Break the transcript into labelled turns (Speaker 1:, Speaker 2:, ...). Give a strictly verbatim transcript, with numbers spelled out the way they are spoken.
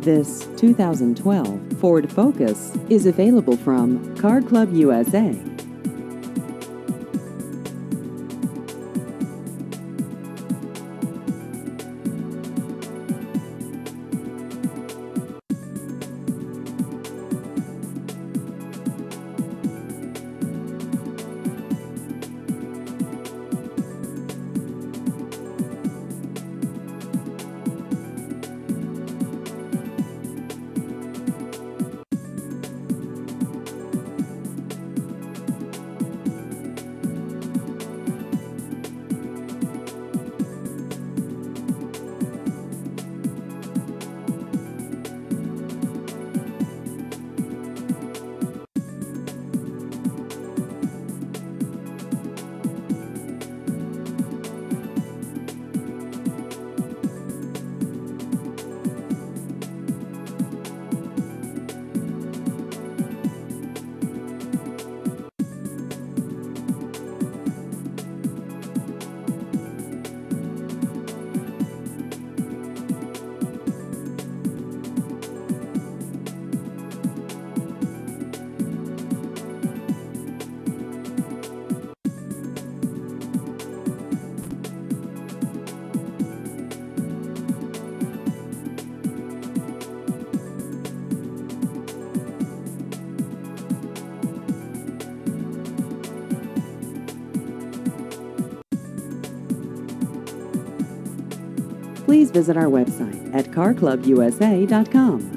Speaker 1: This two thousand twelve Ford Focus is available from Car Club U S A. Please visit our website at car club U S A dot com.